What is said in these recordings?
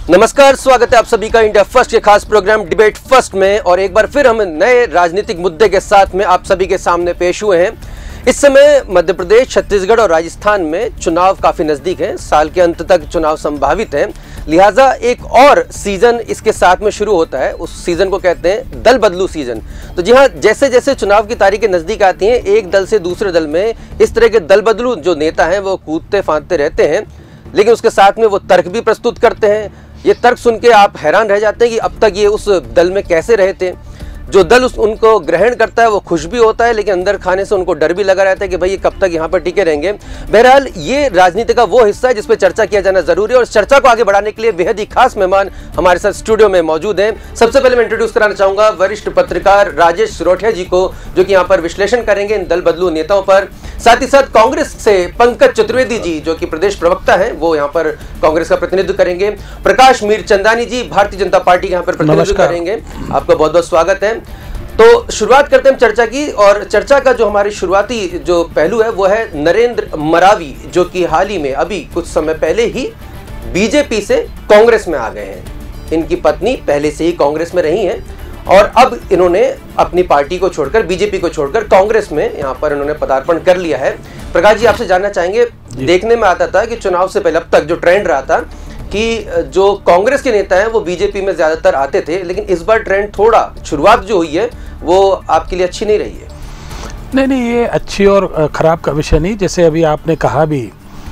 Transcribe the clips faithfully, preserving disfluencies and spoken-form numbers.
नमस्कार, स्वागत है आप सभी का इंडिया फर्स्ट के खास प्रोग्राम डिबेट फर्स्ट में। और एक बार फिर हम नए राजनीतिक मुद्दे के साथ में आप सभी के सामने पेश हुए हैं। इस समय मध्य प्रदेश, छत्तीसगढ़ और राजस्थान में चुनाव काफी नजदीक हैं। साल के अंत तक चुनाव संभावित है, लिहाजा एक और सीजन इसके साथ में शुरू होता है। उस सीजन को कहते हैं दल बदलू सीजन। तो जी हाँ, जैसे जैसे चुनाव की तारीखें नजदीक आती हैं, एक दल से दूसरे दल में इस तरह के दल बदलू जो नेता हैं वो कूदते फांदते रहते हैं, लेकिन उसके साथ में वो तर्क भी प्रस्तुत करते हैं। ये तर्क सुन के आप हैरान रह जाते हैं कि अब तक ये उस दल में कैसे रहे थे। जो दल उस उनको ग्रहण करता है वो खुश भी होता है, लेकिन अंदर खाने से उनको डर भी लगा रहता है कि भाई ये कब तक यहाँ पर टिके रहेंगे। बहरहाल ये राजनीति का वो हिस्सा है जिस पर चर्चा किया जाना जरूरी है, और इस चर्चा को आगे बढ़ाने के लिए बेहद ही खास मेहमान हमारे साथ स्टूडियो में मौजूद हैं। सबसे पहले मैं इंट्रोड्यूस कराना चाहूंगा वरिष्ठ पत्रकार राजेश सिरोठिया जी को, जो कि यहाँ पर विश्लेषण करेंगे इन दल बदलू नेताओं पर। साथ ही साथ कांग्रेस से पंकज चतुर्वेदी जी, जो कि प्रदेश प्रवक्ता हैं, वो यहाँ पर कांग्रेस का प्रतिनिधित्व करेंगे। प्रकाश मीरचंदानी जी भारतीय जनता पार्टी के यहाँ पर प्रतिनिधित्व करेंगे। आपका बहुत बहुत स्वागत है। तो शुरुआत करते हैं चर्चा की, और चर्चा का जो हमारी शुरुआती जो पहलू है वो है नरेंद्र मरावी, जो कि हाल ही में अभी कुछ समय पहले ही बीजेपी से कांग्रेस में आ गए हैं। इनकी पत्नी पहले से ही कांग्रेस में रही हैं और अब इन्होंने अपनी पार्टी को छोड़कर, बीजेपी को छोड़कर कांग्रेस में यहाँ पर इन्होंने पदार्पण कर लिया है। प्रकाश जी, आपसे जानना चाहेंगे, देखने में आता था कि चुनाव से पहले अब तक जो ट्रेंड रहा था कि जो कांग्रेस के नेता हैं वो बीजेपी में ज्यादातर आते थे, लेकिन इस बार ट्रेंड थोड़ा शुरुआत जो हुई है वो आपके लिए अच्छी नहीं रही है। नहीं नहीं, ये अच्छी और खराब का विषय नहीं। जैसे अभी आपने कहा भी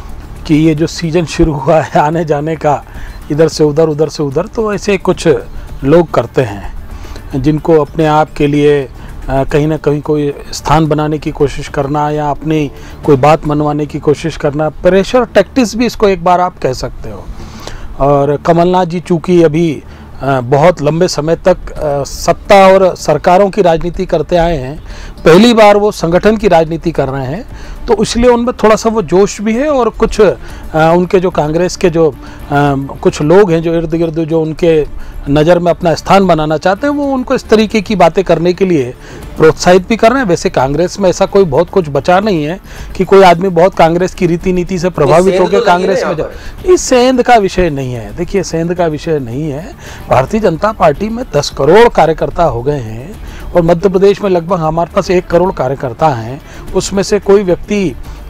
कि ये जो सीजन शुरू हुआ है आने जाने का, इधर से उधर उधर से उधर, तो ऐसे कुछ लोग करते हैं जिनको अपने आप के लिए कहीं ना कहीं कोई स्थान बनाने की कोशिश करना या अपनी कोई बात मनवाने की कोशिश करना, प्रेशर टैक्टिक्स भी इसको एक बार आप कह सकते हो। और कमलनाथ जी चूँकि अभी बहुत लंबे समय तक सत्ता और सरकारों की राजनीति करते आए हैं, पहली बार वो संगठन की राजनीति कर रहे हैं, तो इसलिए उनमें थोड़ा सा वो जोश भी है। और कुछ उनके जो कांग्रेस के जो कुछ लोग हैं जो इर्द गिर्द जो उनके नज़र में अपना स्थान बनाना चाहते हैं, वो उनको इस तरीके की बातें करने के लिए प्रोत्साहित भी कर रहे हैं। वैसे कांग्रेस में ऐसा कोई बहुत कुछ बचा नहीं है कि कोई आदमी बहुत कांग्रेस की रीति नीति से प्रभावित होकर कांग्रेस में जाए। इस सेंध का विषय नहीं है। देखिए, सेंध का विषय नहीं है। भारतीय जनता पार्टी में दस करोड़ कार्यकर्ता हो गए हैं और मध्य प्रदेश में लगभग हमारे पास एक करोड़ कार्यकर्ता हैं। उसमें से कोई व्यक्ति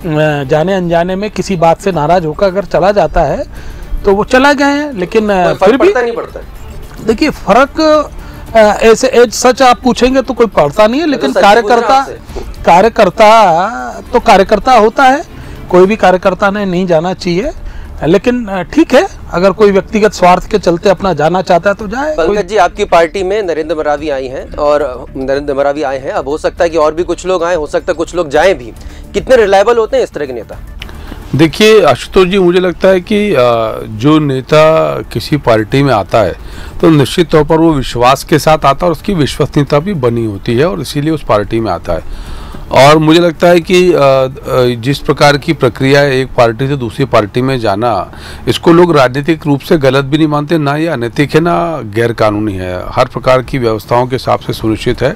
जाने अनजाने में किसी बात से नाराज होकर अगर चला जाता है तो वो चला गए हैं, लेकिन फिर भी नहीं पड़ता। देखिए, फर्क ऐसे एज सच आप पूछेंगे तो कोई पड़ता नहीं है, लेकिन कार्यकर्ता कार्यकर्ता तो कार्यकर्ता होता है। कोई भी कार्यकर्ता ने नहीं जाना चाहिए, लेकिन ठीक है, अगर कोई व्यक्तिगत स्वार्थ के चलते अपना जाना चाहता है तो जाए। पंकज जी, आपकी पार्टी में नरेंद्र मरावी आई हैं और नरेंद्र मरावी आए हैं, अब हो सकता है कि और भी कुछ लोग आए, हो सकता है कुछ लोग जाएं भी। कितने रिलायबल होते हैं इस तरह के नेता? देखिए आशुतोष जी, मुझे लगता है कि जो नेता किसी पार्टी में आता है तो निश्चित तौर पर वो विश्वास के साथ आता है और उसकी विश्वसनीयता भी बनी होती है और इसीलिए उस पार्टी में आता है। और मुझे लगता है कि जिस प्रकार की प्रक्रिया है एक पार्टी से दूसरी पार्टी में जाना, इसको लोग राजनीतिक रूप से गलत भी नहीं मानते, ना ये अनैतिक है ना गैर कानूनी है। हर प्रकार की व्यवस्थाओं के हिसाब से सुनिश्चित है।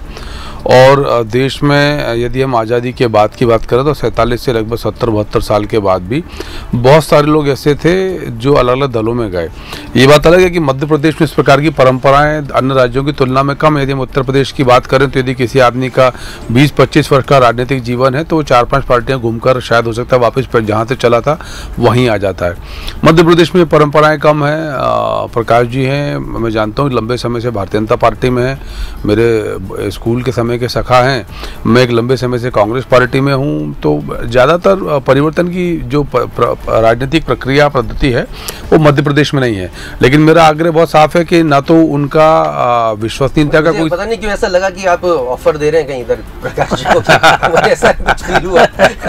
और देश में यदि हम आज़ादी के बाद की बात करें तो सैंतालीस से लगभग सत्तर बहत्तर साल के बाद भी बहुत सारे लोग ऐसे थे जो अलग अलग दलों में गए। ये बात अलग है कि मध्य प्रदेश में इस प्रकार की परंपराएं अन्य राज्यों की तुलना में कम है। यदि हम उत्तर प्रदेश की बात करें तो यदि किसी आदमी का बीस पच्चीस वर्ष का राजनीतिक जीवन है तो वो चार पांच पार्टियां घूमकर शायद हो सकता है वापस जहाँ से चला था वहीं आ जाता है। मध्य प्रदेश में परंपराएं कम है। प्रकाश जी हैं, मैं जानता हूँ लंबे समय से भारतीय जनता पार्टी में है, मेरे स्कूल के समय के सखा हैं। मैं एक लंबे समय से कांग्रेस पार्टी में हूँ। तो ज़्यादातर परिवर्तन की जो राजनीतिक प्रक्रिया पद्धति है वो मध्य प्रदेश में नहीं है। लेकिन मेरा आग्रह बहुत साफ है कि ना तो उनका विश्वसनीयता का कोई, पता नहीं क्यों ऐसा लगा कि आप ऑफर दे रहे हैं कहीं इधर प्रकाश जी को, ऐसा कुछ फील हुआ।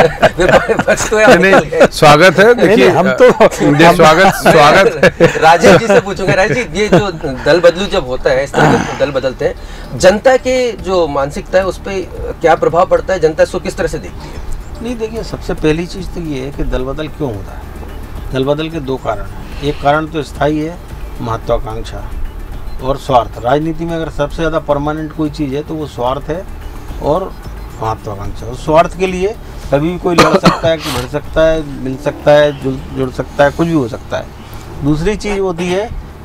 नहीं, स्वागत है। देखिए हम तो स्वागत स्वागत राजेश जी से पूछूंगा। राजेश जी, ये जो दल बदलू जब होता है, इस तरह के दल बदलते हैं, जनता के जो मानसिकता है उस पर क्या प्रभाव पड़ता है? जनता इसको किस तरह से देखती है? नहीं, देखिए, सबसे पहली चीज़ तो ये है कि दल बदल क्यों होता है। दल बदल के दो कारण हैं। एक कारण तो स्थायी है, महत्वाकांक्षा और स्वार्थ। राजनीति में अगर सबसे ज़्यादा परमानेंट कोई चीज़ है तो वो स्वार्थ है और महत्वाकांक्षा। उस स्वार्थ के लिए कभी भी कोई लड़ सकता है, बढ़ सकता है, मिल सकता है, जुड़ जुड़ सकता है, कुछ भी हो सकता है। दूसरी चीज़ होती है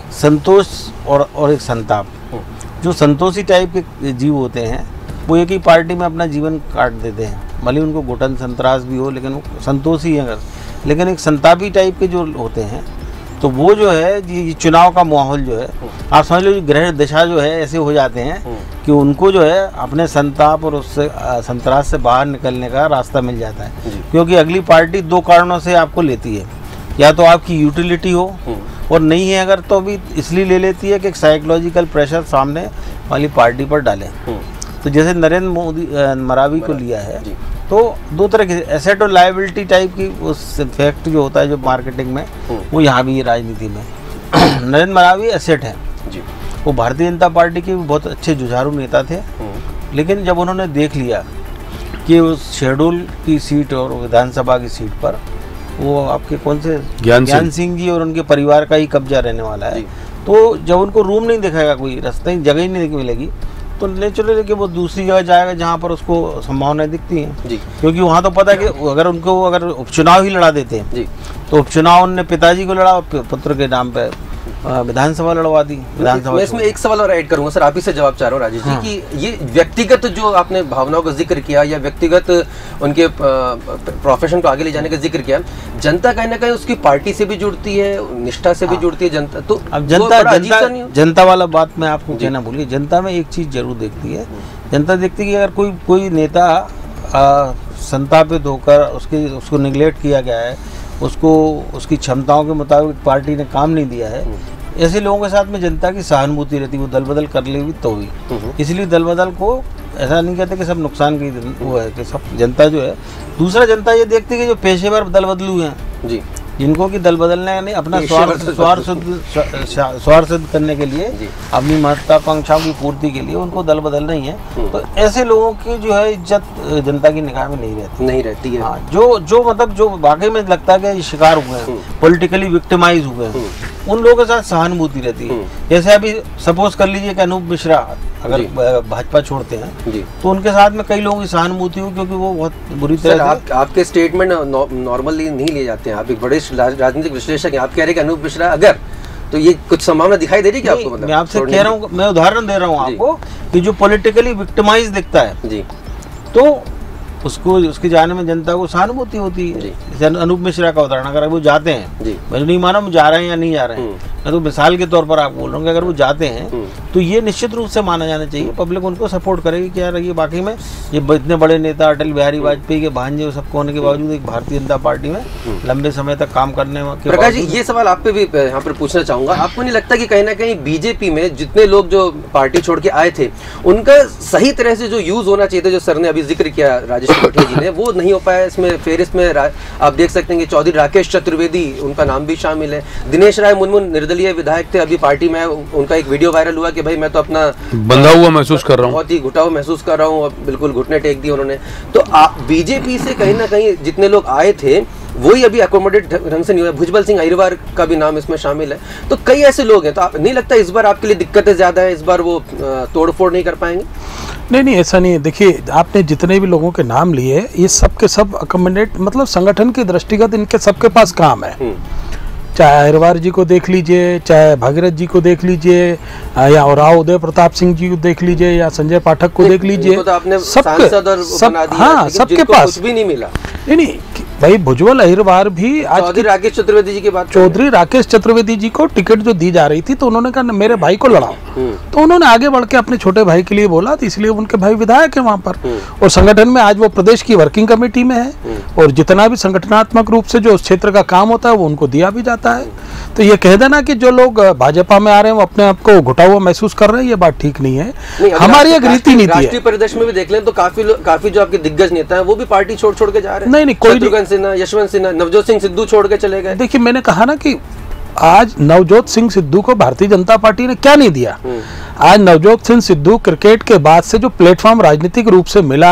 संतोष और और एक संताप। जो संतोषी टाइप के जीव होते हैं वो एक ही पार्टी में अपना जीवन काट देते हैं, भले उनको घुटन संतरास भी हो, लेकिन वो संतोषी है। अगर लेकिन एक संतापी टाइप के जो होते हैं तो वो जो है ये चुनाव का माहौल जो है, आप समझ लो ग्रह दशा जो है ऐसे हो जाते हैं कि उनको जो है अपने संताप और उससे संतरास से बाहर निकलने का रास्ता मिल जाता है। क्योंकि अगली पार्टी दो कारणों से आपको लेती है, या तो आपकी यूटिलिटी हो और नहीं है अगर तो भी इसलिए ले लेती है कि एक साइकोलॉजिकल प्रेशर सामने वाली पार्टी पर डालें। तो जैसे नरेंद्र मोदी मरावी को लिया है तो दो तरह के एसेट और लायबिलिटी टाइप की उस फैक्ट जो होता है जो मार्केटिंग में वो यहाँ भी है राजनीति में। नरेंद्र मरावी एसेट है, वो भारतीय जनता पार्टी के बहुत अच्छे जुझारू नेता थे, लेकिन जब उन्होंने देख लिया कि उस शेड्यूल की सीट और विधानसभा की सीट पर वो आपके कौन से ज्ञान ज्ञान सिंह जी और उनके परिवार का ही कब्जा रहने वाला है, तो जब उनको रूम नहीं दिखाएगा, कोई रास्ते जगह ही नहीं मिलेगी, तो नेचुरली कि वो दूसरी जगह जाएगा जहाँ पर उसको संभावनाएं दिखती हैं जी। क्योंकि वहाँ तो पता है कि अगर उनको अगर उपचुनाव ही लड़ा देते हैं जी, तो उपचुनाव उनने पिताजी को लड़ा और पुत्र के नाम पे विधानसभा लड़वा दी। विधानसभा मैं इसमें एक सवाल और ऐड करूंगा सर, आप ही से जवाब चाह रहा हूँ राजेश जी कि ये व्यक्तिगत जो आपने भावनाओं का जिक्र किया या व्यक्तिगत उनके प्रोफेशन को आगे ले जाने का जिक्र किया, जनता कहीं ना कहीं उसकी पार्टी से भी जुड़ती है, निष्ठा से भी जुड़ती है जनता। तो अब जनता जनता जनता वाला बात मैं आपको कहना भूल गई। जनता में एक चीज जरूर देखती है, जनता देखती है कि अगर कोई कोई नेता संतापित होकर उसके उसको निगलेक्ट किया गया है, उसको उसकी क्षमताओं के मुताबिक पार्टी ने काम नहीं दिया है, ऐसे लोगों के साथ में जनता की सहानुभूति रहती है, वो दल बदल कर लेगी तो भी। इसलिए दल बदल को ऐसा नहीं कहते कि सब नुकसान की वो है कि सब जनता जो है, दूसरा जनता ये देखती है कि जो पेशेवर दल बदलू हैं जी, जिनको कि दल बदलने नहीं अपना स्वार्थ स्वार्थ स्वार्थ सिद्ध करने के लिए, अपनी महत्वाकांक्षाओं की पूर्ति के लिए उनको दल बदलना ही है, तो ऐसे लोगों की जो है इज्जत जनता की निगाह में नहीं रहती नहीं रहती है। हाँ, जो जो मतलब जो वाकई में लगता है कि शिकार हुए हैं, पॉलिटिकली विक्टिमाइज हुए हैं, उन लोगों के साथ सहानुभूति रहती है। जैसे अभी सपोज कर लीजिए कि अनूप मिश्रा अगर भाजपा छोड़ते हैं जी, तो उनके साथ में कई लोगों की सहानुभूति हो, क्योंकि वो बहुत बुरी तरह से आप, आपके स्टेटमेंट नॉर्मली नहीं लिए जाते हैं, आप एक बड़े राजनीतिक विश्लेषक हैं, आप कह रहे हैं कि अनूप मिश्रा अगर, तो ये कुछ संभावना दिखाई दे रही है क्या आपको? मतलब मैं आपसे कह रहा हूँ, मैं उदाहरण दे रहा हूँ आपको कि जो पॉलिटिकली विक्टिमाइज दिखता है जी, तो उसको उसके जाने में जनता को सहानुभूति होती है। जैसे अनूप मिश्रा का उदाहरण, अगर वो जाते हैं, मैं नहीं माना जा रहे हैं या नहीं जा रहे हैं, मैं तो मिसाल के तौर पर आप बोल रहा हूँ कि अगर वो जाते हैं तो ये निश्चित रूप से माना जाना चाहिए, पब्लिक उनको सपोर्ट करेगी कि यार ये बाकी में ये इतने बड़े नेता अटल बिहारी वाजपेयी के भांजे सबको होने के बावजूद एक भारतीय जनता पार्टी में लंबे समय तक काम करने के। प्रकाश जी, ये सवाल आप पे भी यहाँ पर पूछना चाहूंगा, आपको नहीं लगता कि कहीं ना कहीं बीजेपी में जितने लोग जो पार्टी छोड़ के आए थे उनका सही तरह से जो यूज होना चाहिए था, जो सर ने अभी जिक्र किया राजेश त्रिपाठी जी ने, वो नहीं हो पाया? इसमें फेरिस्त में आप देख सकते हैं कि चौधरी राकेश चतुर्वेदी, उनका नाम भी शामिल है, दिनेश राय मुनमुन निर्दलीय विधायक थे, अभी पार्टी में उनका एक वीडियो वायरल हुआ कि भाई मैं तो अपना बंधा हुआ महसूस कर रहा हूँ, बहुत ही घुटा हुआ महसूस कर रहा हूँ, बिल्कुल घुटने टेक दिए उन्होंने। तो बीजेपी से कहीं ना कहीं जितने लोग आए थे वही अभी अकोमोडेट ढंग से नहीं हुआ। भुजबल सिंह अहिरवार का भी नाम इसमें शामिल है, तो कई ऐसे लोग हैं, तो आप नहीं लगता इस बार आपके लिए दिक्कतें ज्यादा है, इस बार वो तोड़फोड़ नहीं कर पाएंगे? नहीं नहीं, ऐसा नहीं है। देखिए, आपने जितने भी लोगों के नाम लिए ये सब के सब अकोमोडेट, मतलब संगठन के दृष्टिगत इनके सबके पास काम है, चाहे अहिरवार जी को देख लीजिए, चाहे भागीरथ जी को देख लीजिए, या और राव उदय प्रताप सिंह जी को देख लीजिए, या संजय पाठक को देख लीजिए, तो आपने सबके सब, हाँ, सबके पास कुछ भी नहीं मिला। नहीं नहीं भाई, भुजबल अहिरवार भी आज चौधरी राकेश चतुर्वेदी जी की बात, चौधरी राकेश चतुर्वेदी जी को टिकट जो दी जा रही थी तो उन्होंने कहा मेरे भाई को लड़ाओ, तो उन्होंने आगे बढ़ के अपने छोटे भाई के लिए बोला, तो इसलिए उनके भाई विधायक है वहां पर, और संगठन में आज वो प्रदेश की वर्किंग कमेटी में है, और जितना भी संगठनात्मक रूप से जो उस क्षेत्र का काम होता है वो उनको दिया भी जाता है। तो ये कह देना कि जो लोग भाजपा में आ रहे हैं वो अपने आप को घुटा हुआ महसूस कर रहे हैं, ये बात ठीक नहीं है। नहीं, हमारी एक रीति नीति है। राष्ट्रीय परिदृश्य में भी देख लें तो काफी काफी जो आपके दिग्गज नेता हैं वो भी पार्टी छोड़ छोड़ के जा रहे हैं। नहीं नहीं, कोई शत्रुघ्न सिन्हा, यशवंत सिन्हा, नवजोत सिंह सिद्धू छोड़ के चले गए। देखिए, मैंने कहा ना कि आज नवजोत सिंह सिद्धू को भारतीय जनता पार्टी ने क्या नहीं दिया। आज नवजोत सिंह सिद्धू क्रिकेट के बाद से जो प्लेटफॉर्म राजनीतिक रूप से मिला,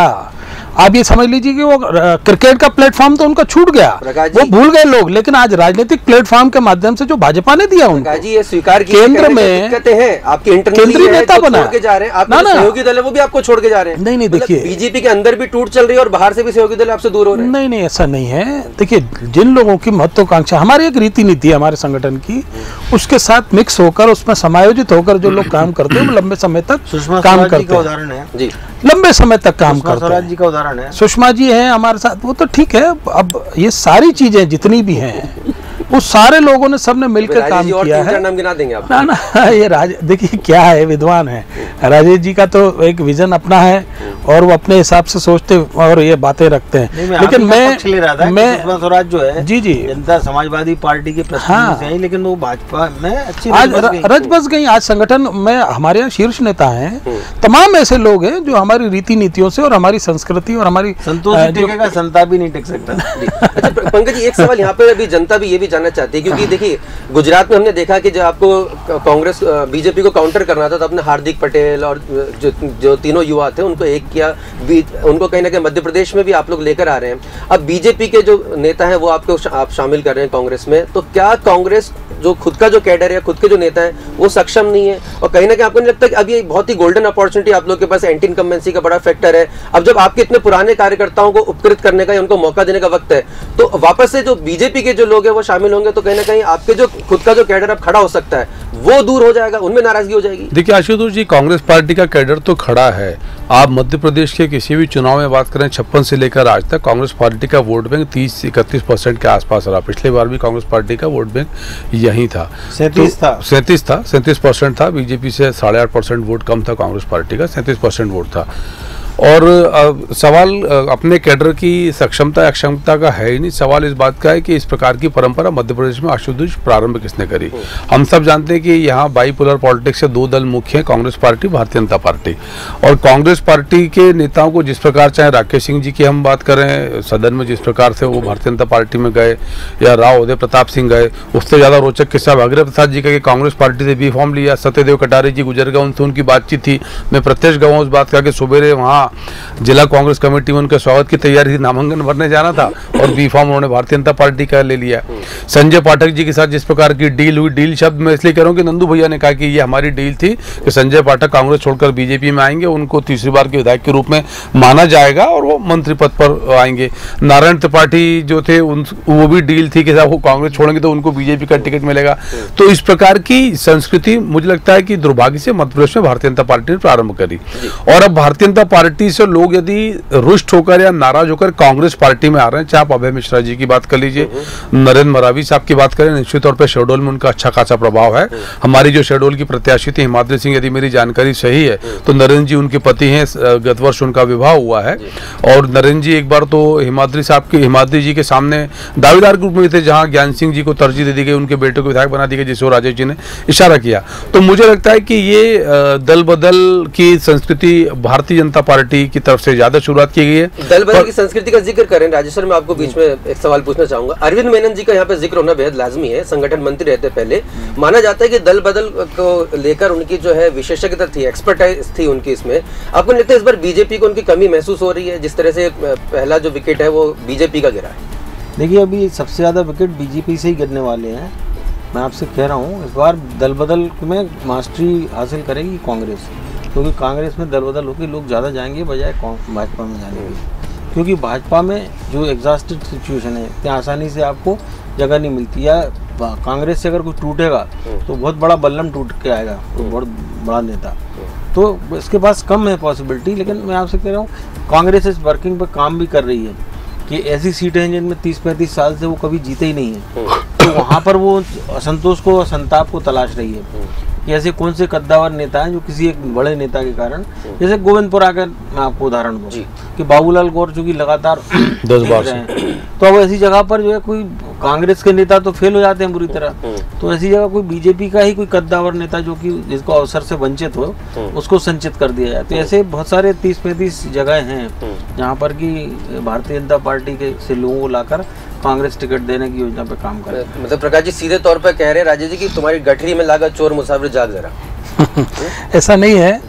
आप ये समझ लीजिए कि वो क्रिकेट का प्लेटफॉर्म तो उनका छूट गया, वो भूल गए लोग, लेकिन आज राजनीतिक प्लेटफॉर्म के माध्यम से जो भाजपा ने दिया उनको, जी ये स्वीकार की केंद्र में दिक्कतें हैं, आपके केंद्रीय नेता बना के जा रहे हैं, आपके सहयोगी दल है वो भी आपको छोड़ के जा रहे हैं। नहीं नहीं देखिए, बीजेपी के अंदर भी टूट चल रही है और बाहर से भी सहयोगी दल आपसे दूर हो रहे हैं। नहीं नहीं ऐसा नहीं है। देखिए, जिन लोगों की महत्वाकांक्षा, हमारी एक रीति नीति है हमारे संगठन की, उसके साथ मिक्स होकर, उसमें समायोजित होकर जो लोग काम करते हैं वो लंबे समय तक काम करते हैं। उदाहरण है जी, लंबे समय तक काम करते हैं। स्वराज जी का उदाहरण है, सुषमा जी हैं हमारे साथ, वो तो ठीक है। अब ये सारी चीजें जितनी भी हैं वो सारे लोगों ने सबने मिलकर काम किया है। नाम गिना देंगे आप? ना ना ये राज देखिए क्या है, विद्वान है राजेश जी का, तो एक विजन अपना है और वो अपने हिसाब से सोचते और ये बातें रखते हैं। लेकिन मैं मैं स्वराज जो है जी जी जनता समाजवादी पार्टी के हाँ, से हैं, लेकिन वो भाजपा में अच्छी आज रच बस गई। आज संगठन में हमारे यहाँ शीर्ष नेता हैं, तमाम ऐसे लोग हैं जो हमारी रीति नीतियों से और हमारी संस्कृति और हमारी संतोष टिकेगा, संता भी नहीं टिक सकता। अच्छा पंकज जी, एक सवाल यहाँ पे अभी जनता भी ये भी जानना चाहती है, क्योंकि देखिए गुजरात में हमने देखा कि जब आपको कांग्रेस बीजेपी को काउंटर करना था तो अपने हार्दिक पटेल और जो जो तीनों युवा थे उनको एक किया, उनको कहीं ना कहीं मध्य प्रदेश में भी आप लोग लेकर आ रहे हैं। अब बीजेपी के जो नेता हैं वो आपको आप शामिल कर रहे हैं कांग्रेस में, तो क्या कांग्रेस जो खुद का जो कैडर है, खुद के जो नेता हैं वो सक्षम नहीं है? और कहीं ना कहीं आपको नहीं लगता कि अब ये बहुत ही गोल्डन अपॉर्चुनिटी आप लोग के पास, एंटी इनकम्बेंसी का बड़ा फैक्टर है, अब जब आपके इतने पुराने कार्यकर्ताओं को उपकृत करने का, उनको मौका देने का वक्त है, तो वापस से जो बीजेपी के जो लोग हैं वो शामिल होंगे तो कहीं ना कहीं आपके जो खुद का जो कैडर अब खड़ा हो सकता है वो दूर हो जाएगा, उनमें नाराजगी हो जाएगी। देखिए आशुतोष जी, कांग्रेस पार्टी का कैडर तो खड़ा है। आप मध्य प्रदेश के किसी भी चुनाव में बात करें, छप्पन से लेकर आज तक कांग्रेस पार्टी का वोट बैंक तीस इकतीस परसेंट के आसपास रहा। पिछले बार भी कांग्रेस पार्टी का वोट बैंक यही था, सैंतीस था सैंतीस था सैंतीस परसेंट था। बीजेपी से साढ़े आठ परसेंट वोट कम था कांग्रेस पार्टी का, सैंतीस परसेंट वोट था। और आ, सवाल आ, अपने कैडर की सक्षमता अक्षमता का है ही नहीं, सवाल इस बात का है कि इस प्रकार की परंपरा मध्य प्रदेश में आशुतोष प्रारंभ किसने करी। हम सब जानते हैं कि यहाँ बाईपोलर पॉलिटिक्स से दो दल मुख्य हैं, कांग्रेस पार्टी, भारतीय जनता पार्टी। और कांग्रेस पार्टी के नेताओं को जिस प्रकार, चाहे राकेश सिंह जी की हम बात करें, सदन में जिस प्रकार से वो भारतीय जनता पार्टी में गए, या राव उदय प्रताप सिंह गए, उससे ज़्यादा रोचक किस्सा भागीरथ प्रसाद जी का कि कांग्रेस पार्टी से बी फॉर्म लिया, सत्यदेव कटारे जी गुजर गए, उनसे उनकी बातचीत थी। मैं प्रत्यक्ष गवा उस बात का कि सुबेरे वहाँ जिला कांग्रेस कमेटी में उनके स्वागत की तैयारी थी, नामांकन भरने जाना था और बी फॉर्म उन्होंने भारतीय जनता पार्टी का ले लिया। संजय पाठक जी के साथ जिस प्रकार की डील हुई, डील शब्द मैं इसलिए कह रहा हूँ कि नंदू भैया ने कहा कि ये हमारी डील थी कि संजय पाठक कांग्रेस छोड़कर बीजेपी में आएंगे, उनको तीसरी बार के विधायक के रूप में माना जाएगा और वो मंत्री पद पर आएंगे। नारायण त्रिपाठी जो थे उन वो भी डील थी कि वो कांग्रेस छोड़ेंगे तो उनको बीजेपी का टिकट मिलेगा। तो इस प्रकार की संस्कृति मुझे लगता है कि दुर्भाग्य से मध्य प्रदेश में भारतीय जनता पार्टी ने प्रारंभ करी। और अब भारतीय जनता पार्टी से लोग यदि रुष्ट होकर या नाराज होकर कांग्रेस पार्टी में आ रहे हैं, चाहे आप अभय मिश्रा जी की बात कर लीजिए, नरेंद्र मरावी साहब की बात करें, निश्चित तौर पर शेडोल में उनका अच्छा खासा प्रभाव है। हमारी जो शेडोल की प्रत्याशी थी हिमाद्री सिंह, यदि मेरी जानकारी सही है तो नरेंद्र जी उनके पति हैं, गत वर्ष उनका विवाह हुआ है। और नरेंद्र जी एक बार तो हिमाद्री साहब की हिमाद्री जी के सामने दावेदार ग्रुप में थे, जहां ज्ञान सिंह जी को तरजीह दे दी गई, उनके बेटे को विधायक बना दिया गया, जिसे राजेश जी ने इशारा किया। तो मुझे लगता है कि ये दल बदल की संस्कृति भारतीय जनता पार्टी की तरफ से ज्यादा शुरुआत की गई है। दल बदल की संस्कृति का जिक्र करें राजेश्वर, मैं आपको बीच में एक सवाल पूछना चाहूंगा। अरविंद मेनन जी का यहाँ पे जिक्र होना बेहद लाजमी है, संगठन मंत्री रहते पहले। माना जाता है कि दल बदल को लेकर उनकी जो है विशेषज्ञता थी, एक्सपर्टाइज थी उनकी इसमें। आपको लगता है इस बार बीजेपी को उनकी कमी महसूस हो रही है, जिस तरह से पहला जो विकेट है वो बीजेपी का गिरा है? देखिए अभी सबसे ज़्यादा विकेट बीजेपी से ही गिरने वाले हैं। मैं आपसे कह रहा हूँ इस बार दल बदल में मास्टरी हासिल करेगी कांग्रेस, क्योंकि कांग्रेस में दल बदल होकर लोग ज़्यादा जाएंगे बजाय भाजपा में जाने के। क्योंकि भाजपा में जो एग्जॉस्टेड सिचुएशन है, इतनी आसानी से आपको जगह नहीं मिलती, या कांग्रेस से अगर कोई टूटेगा तो बहुत बड़ा बल्लम टूट के आएगा, तो बहुत बड़ा नेता, तो इसके पास कम है पॉसिबिलिटी। लेकिन मैं आपसे कह रहा हूँ कांग्रेस इस वर्किंग पर काम भी कर रही है कि ऐसी सीटें हैं जिनमें तीस पैंतीस साल से वो कभी जीते ही नहीं है, तो वहाँ पर वो असंतोष को, संताप को तलाश रही है कि ऐसे कौन से कद्दावर नेता हैं जो किसी एक बड़े नेता के कारण, जैसे गोविंदपुर आकर मैं आपको उदाहरण दूँ कि बाबूलाल गौर जो कि लगातार दस बार से, तो अब ऐसी जगह पर जो है कोई कांग्रेस के नेता तो फेल हो जाते हैं बुरी तरह, तो ऐसी जगह कोई बीजेपी का ही कोई कद्दावर नेता जो कि जिसको अवसर से वंचित हो उसको संचित कर दिया जाए। तो ऐसे बहुत सारे तीस पैंतीस जगह हैं जहाँ पर कि भारतीय जनता पार्टी के से लोगों को लाकर कांग्रेस टिकट देने की योजना पे काम करे। मतलब प्रकाश जी सीधे तौर पर कह रहे हैं राजेश जी कि तुम्हारी गठरी में लागा चोर मुसाफिर जाग जरा। ऐसा नहीं है,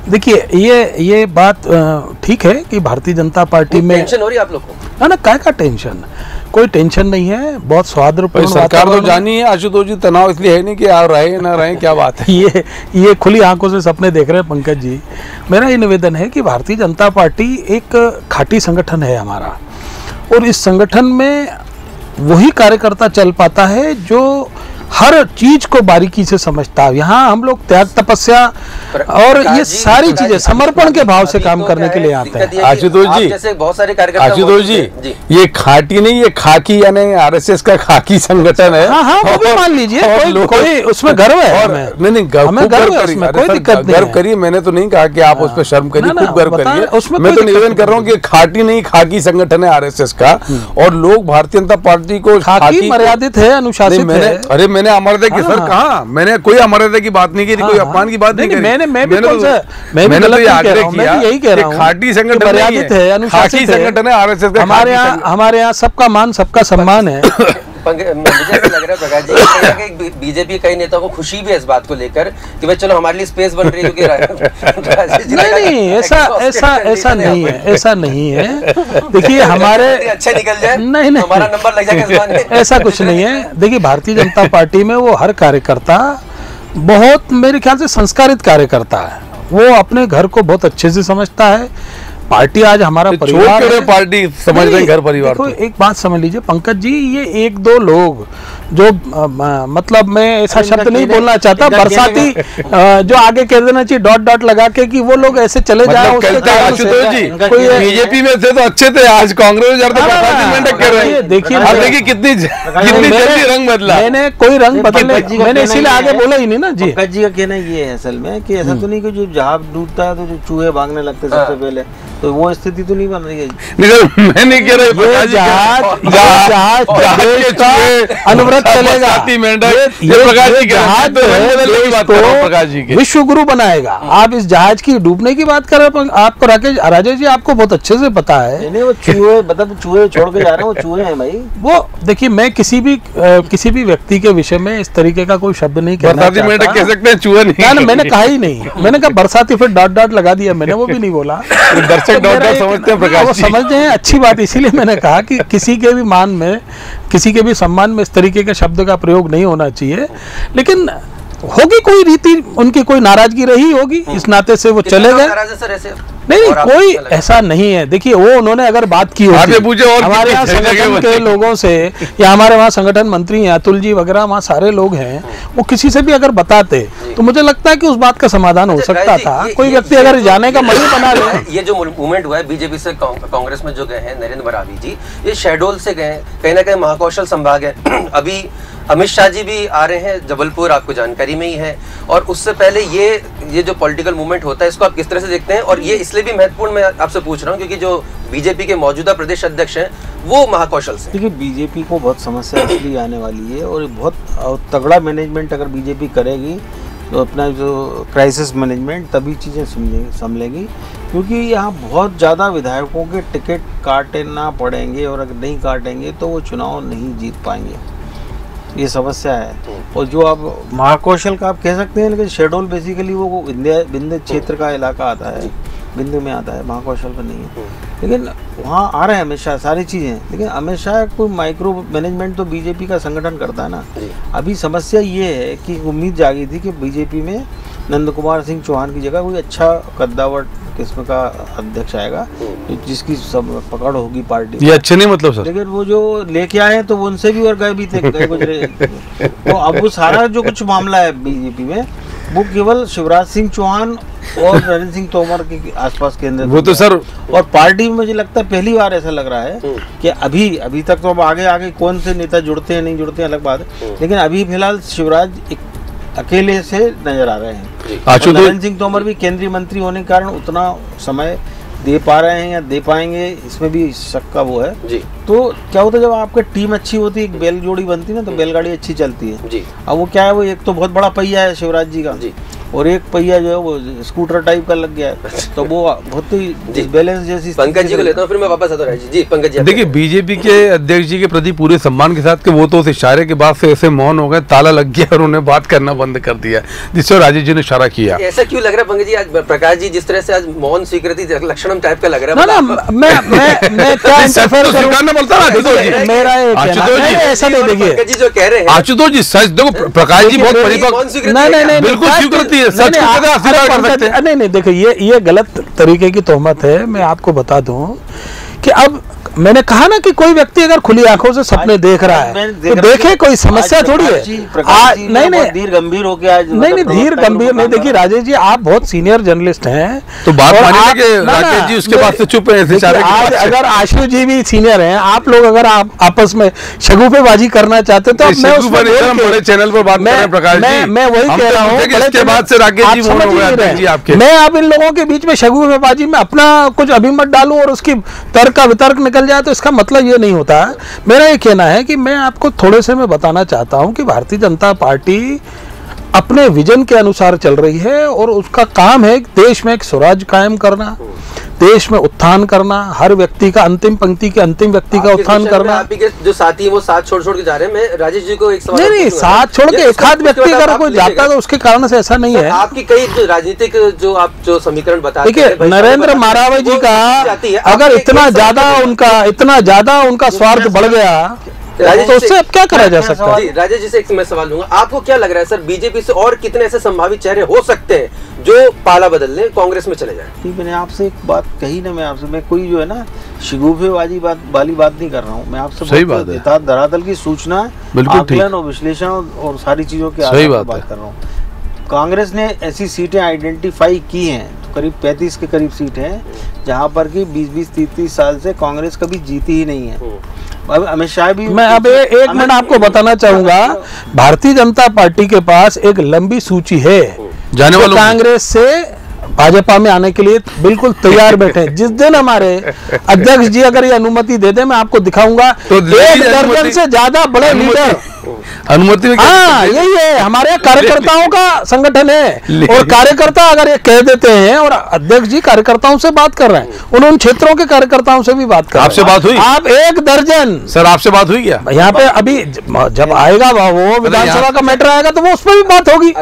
देखिए ये ये बात अ, ठीक है कि भारतीय जनता पार्टी में टेंशन हो रही है आप लोग को? ना ना काय का टेंशन, कोई टेंशन नहीं है, बहुत सौहार्दपूर्ण सरकार तो वातावरण है। जानी है आशुतोष जी, तनाव इसलिए है नहीं कि आप रहे ना रहे, क्या बात है। ये ये खुली आंखों से सपने देख रहे हैं पंकज जी। मेरा ये निवेदन है कि भारतीय जनता पार्टी एक खाटी संगठन है हमारा, और इस संगठन में वही कार्यकर्ता चल पाता है जो हर चीज को बारीकी से समझता है। यहाँ हम लोग त्याग तपस्या और ये सारी चीजें समर्पण के भाव से काम करने के लिए आते हैं। आशुतोष जी, जैसे बहुत सारे कार्यकर्ता आशुतोष जी, जी, ये खाटी नहीं, ये खाकी यानी आरएसएस का खाकी संगठन है। हाँ हाँ वो भी मान लीजिए, कोई, कोई उसमें गर्व है। और हमें नहीं नहीं गर्व, हमें खूब गर्व गर्व है करिए, उसमें, अरे कोई सर, दिक्कत नहीं गर्व है। करिए, मैंने तो नहीं कहा कि आप उस पर शर्म करिए, ना, ना, खूब गर्व बताएं, करिए। उसमें मैं कोई तो निवेदन दिक्कत कर रहा हूँ कि खाटी नहीं खाकी संगठन है आरएसएस का, और लोग भारतीय जनता पार्टी को खाकी मर्यादित है, अनुशासित मैंने है। अरे मैंने अमरदे की सर हाँ। कहा, मैंने कोई अमरदे की बात नहीं की, कोई हाँ, अपमान की बात नहीं नहीं, करी। मैंने मैं भी मैंने कौन तो- सा- मैं भी मैंने गलत तो ये नहीं कह आग्रह रहा हूं, मैं किया भी यही कह रहा कि हूं खाटी संगठन कि नहीं मर्यादित है, अनुशासित खाकी है। संगठन है आरएसएस का। हमारे खाकी यहाँ संगठन। हमारे यहाँ सबका मान सबका सम्मान है। पंकज, मुझे ऐसा लग रहा है प्रकाश जी कहीं ना कहीं बीजेपी कई नेताओं को खुशी भी है इस बात को लेकर कि भाई चलो हमारे लिए स्पेस बन रही है, क्योंकि रा- राजेश जी ने नहीं कहा कि नहीं ऐसा exhausted ऐसा condition ऐसा है नहीं यहाँ है, पर। ऐसा नहीं है। देखिए हमारे अच्छा निकल जाए नहीं नहीं हमारा नंबर लग जाएगा इस बार में। ऐसा कुछ नहीं है। देखिए भारतीय जनता पार्टी में वो हर कार्यकर्ता बहुत मेरे ख्याल से संस्कारित कार्यकर्ता है, वो अपने घर को बहुत अच्छे से समझता है। पार्टी आज हमारा छोड़ परिवार क्यों रहे है। पार्टी, समझ रहे हैं घर परिवार देखो तो। एक बात समझ लीजिए पंकज जी, ये एक दो लोग जो अ, म- मतलब मैं ऐसा शब्द नहीं बोलना चाहता, बरसाती अ, जो आगे कह देना चाहिए डॉट डॉट लगा के कि वो लोग ऐसे चले जाए मतलब उसके कल तक कारण से आशुतोष जी कोई बीजेपी में थे तो अच्छे थे, आज कांग्रेस में जा रहे तो हाँ, बरसाती मेंढक कर रहे हैं। देखिए, अब देखिए, देखिए कितनी कितनी मैंने- जल्दी रंग बदला। मैंने कोई रंग बदलने, पंकज जी का मैंने कहना इसीलिए ये आगे है- बोला ही नहीं ना जी। पंकज जी का कहना ये है असल में कि ऐसा तो नहीं कि जो जहाज डूबता है तो जो चूहे भागने लगते हैं सबसे पहले, तो वो स्थिति तो नहीं बन रही है। नहीं सर, मैं नहीं कह रहा ये प्रकाश जी कह रहे जहाज हैं। ये जहाज- जहाज जहाज देश के का चूहे, अनवरत चलेगा। बरसाती मेंढक, ये- ये ये प्रकाश जी ये कह रहे हैं। जहाज तो जो रंग है बदलने की देश बात कर रहा हूँ को प्रकाश जी की। विश्व गुरु बनाएगा। आप इस जहाज की डूबने की बात कर रहे हैं, आपको राकेश राजेश जी आपको बहुत अच्छे से पता है। नहीं नहीं, वो चूहे मतलब चूहे छोड़ के जा रहे हैं, वो चूहे हैं भाई। वो देखिए मैं किसी भी अ, किसी भी व्यक्ति के विषय में इस तरीके का कोई शब्द नहीं कहना बरसाती मेंढक चाहता। कह सकते हैं, चूहे नहीं। ना ना मैंने कहा ही नहीं, मैंने कहा बरसाती, फिर डॉट डॉट लगा दिया मैंने, वो भी नहीं बोला। दर्शक तो डॉट मेरा डॉट एक- समझते हैं वो प्रकाश जी। समझते हैं, अच्छी बात, इसीलिए मैंने कहा कि किसी के भी मान में, किसी के भी सम्मान में इस तरीके के शब्द का प्रयोग नहीं होना चाहिए। लेकिन होगी कोई रीति, उनकी कोई नाराजगी रही होगी, इस नाते से वो चले गए। नाराज है सर ऐसे? नहीं और आप कोई क्या लगता है? ऐसा नहीं है। देखिए वो उन्होंने अगर बात की आगे होती पूछे और हमारे यहाँ कितनी जगह संगठन के बची। लोगों से, या हमारे वहाँ संगठन मंत्री हैं अतुल जी वगैरह, वहाँ सारे लोग हैं, वो किसी से भी अगर बताते तो मुझे लगता है कि उस बात का समाधान हो अच्छा, सकता गायत्री, था। ये- कोई ये- व्यक्ति ये अगर जो- जाने का मन ही बना ले। ये जो मूवमेंट हुआ है बीजेपी से कांग- कांग्रेस में जो गए हैं नरेंद्र बरावी जी, ये शहडोल से गए हैं, कहीं ना कहीं महाकौशल संभाग है। अभी अमित शाह जी भी आ रहे हैं जबलपुर, आपको जानकारी में ही है। और उससे पहले ये ये जो पॉलिटिकल मूवमेंट होता है, इसको आप किस तरह से देखते हैं? और ये इसलिए भी महत्वपूर्ण मैं आपसे पूछ रहा हूँ क्योंकि जो बीजेपी के मौजूदा प्रदेश अध्यक्ष हैं वो महाकौशल से। देखिए बीजेपी को बहुत समस्या इसलिए आने वाली है, और बहुत तगड़ा मैनेजमेंट अगर बीजेपी करेगी तो अपना जो क्राइसिस मैनेजमेंट, तभी चीज़ें समझेंगी संभलेंगी। क्योंकि यहाँ बहुत ज़्यादा विधायकों के टिकट काटना पड़ेंगे, और अगर नहीं काटेंगे तो वो चुनाव नहीं जीत पाएंगे, ये समस्या है। और जो आप महाकौशल का आप कह सकते हैं, लेकिन शेडोल बेसिकली वो विंध्य विंध्य क्षेत्र का इलाका आता है, बिंदु में आता है, महाकौशल पर नहीं है। लेकिन वहाँ आ रहे हैं हमेशा सारी चीज़ें, लेकिन हमेशा कोई माइक्रो मैनेजमेंट तो बीजेपी का संगठन करता है ना। अभी समस्या ये है कि उम्मीद जागी थी कि बीजेपी में नंद कुमार सिंह चौहान की जगह कोई अच्छा कद्दावर किस्म का अध्यक्ष आएगा जिसकी सब पकड़ होगी पार्टी। ये अच्छे नहीं मतलब सर, लेकिन वो जो लेके आए तो वो उनसे भी और गए भी थे, गए गुजरे। तो अब वो सारा जो कुछ मामला है बीजेपी में, वो केवल शिवराज सिंह चौहान और नरेंद्र सिंह तोमर के आसपास केंद्रित। वो तो सर, और पार्टी में मुझे लगता है पहली बार ऐसा लग रहा है कि अभी अभी तक तो अब आगे आगे कौन से नेता जुड़ते हैं नहीं जुड़ते हैं अलग बात है, लेकिन अभी फिलहाल शिवराज एक अकेले से नजर आ रहे हैं। और नरेंद्र सिंह तोमर भी केंद्रीय मंत्री होने के कारण उतना समय दे पा रहे हैं या दे पाएंगे, इसमें भी शक का वो है जी। तो क्या होता है जब आपकी टीम अच्छी होती है, एक बैल जोड़ी बनती है ना, तो बैलगाड़ी अच्छी चलती है जी। अब वो क्या है, वो एक तो बहुत बड़ा पहिया है शिवराज जी का जी। और एक पहिया जो है वो स्कूटर टाइप का लग गया है, तो वो बहुत ही बैलेंस जैसी। पंकज जी को लेता हूँ, फिर मैं वापस आता हूँ जी। जी पंकज जी, देखिए बीजेपी के अध्यक्ष जी के प्रति पूरे सम्मान के साथ कि वो तो उस इशारे के बाद से ऐसे मौन हो गए, ताला लग गया और उन्हें बात करना बंद कर दिया, जिससे राजेश जी ने इशारा किया। ऐसा क्यों लग रहा है पंकज जी, आज प्रकाश जी जिस तरह से आज मौन स्वीकृति लक्षणम टाइप का लग रहा है? ना ना मैं मैं मैं क्या इंटरफेयर करूं? बोलता ना मेरा ये कहना है, ऐसा नहीं, देखिए पंकज जी जो कह रहे हैं, आशुतोष जी सच देखो, प्रकाश जी बहुत परिपक्व, नहीं नहीं नहीं बिल्कुल स्वीकृति है, सच नहीं नहीं देखिए ये ये गलत तरीके की तोहमत है। मैं आपको बता दूं कि अब मैंने कहा ना कि कोई व्यक्ति अगर खुली आंखों से सपने देख रहा है तो देखे, कोई समस्या थोड़ी है। आज नहीं नहीं धीर गंभीर हो गया, नहीं नहीं धीर गंभीर नहीं। देखिए राजेश जी आप बहुत सीनियर जर्नलिस्ट हैं, तो बात मानिए कि राकेश जी उसके बाद से चुप है। आज अगर आशु जी भी सीनियर हैं, आप लोग अगर आप आपस में शगुफेबाजी करना चाहते तो मैं उसमें बड़े चैनल पर बात कर रहे हैं प्रकाश जी, मैं वही कह रहा हूँ, इसके बाद से राकेश जी मौन हो गए आपके। मैं अब इन लोगों के बीच में शगुफेबाजी में अपना कुछ अभिमत डालूं और उसकी तर्क का वितर्क निकल जाए तो इसका मतलब ये नहीं होता। मेरा ये कहना है कि मैं आपको थोड़े से मैं बताना चाहता हूं कि भारतीय जनता पार्टी अपने विजन के अनुसार चल रही है और उसका काम है देश में एक स्वराज कायम करना, देश में उत्थान करना, हर व्यक्ति का अंतिम पंक्ति के अंतिम व्यक्ति का उत्थान करना। आपके जो साथी है वो साथ छोड़ छोड़ के जा रहे हैं। मैं राजेश जी को एक सवाल, नहीं नहीं साथ छोड़ के एक आध व्यक्ति अगर कोई जाता है तो उसके कारण से ऐसा नहीं है। आपकी कई जो राजनीतिक जो आप जो समीकरण बताते हैं, देखिए नरेंद्र मारावी जी का अगर इतना ज्यादा उनका इतना ज्यादा उनका स्वार्थ बढ़ गया तो उससे अब क्या करा जा सकता है? राजेश जी से एक मैं सवाल लूंगा, आपको क्या लग रहा है सर, बीजेपी से और कितने ऐसे संभावित चेहरे हो सकते हैं जो पाला बदल लें, कांग्रेस में चले जाएं? मैंने आपसे एक बात कही ना, मैं आपसे मैं कोई जो है ना शिगुफेबाजी बात वाली बात नहीं कर रहा हूँ। मैं आपसे सही बात है, धरातल की सूचना, आकलन और विश्लेषण और सारी चीजों के आधार पर बात कर रहा हूँ। कांग्रेस ने ऐसी सीटें आइडेंटिफाई की हैं, तो करीब पैंतीस के करीब सीट हैं जहाँ पर कि बीस बीस तीस तीस साल से कांग्रेस कभी जीती ही नहीं है। अब अमित शाह भी, मैं अब एक मिनट आपको बताना चाहूंगा, भारतीय जनता पार्टी के पास एक लंबी सूची है जाने वालों, कांग्रेस से भाजपा में आने के लिए बिल्कुल तैयार बैठे। जिस दिन हमारे अध्यक्ष जी अगर ये अनुमति दे दे, मैं आपको दिखाऊंगा तो एक दर्जन से ज्यादा बड़े लीडर अनुमति में। हाँ यही है, हमारे कार्यकर्ताओं का संगठन है और कार्यकर्ता अगर ये कह देते हैं और अध्यक्ष जी कार्यकर्ताओं से बात कर रहे हैं, उन उन क्षेत्रों के कार्यकर्ताओं से भी बात कर रहे हैं। आपसे बात हुई? आप एक दर्जन सर आपसे बात हुई क्या? यहाँ पे अभी जब आएगा वो विधानसभा का मैटर आएगा तो वो उस पर भी बात होगी।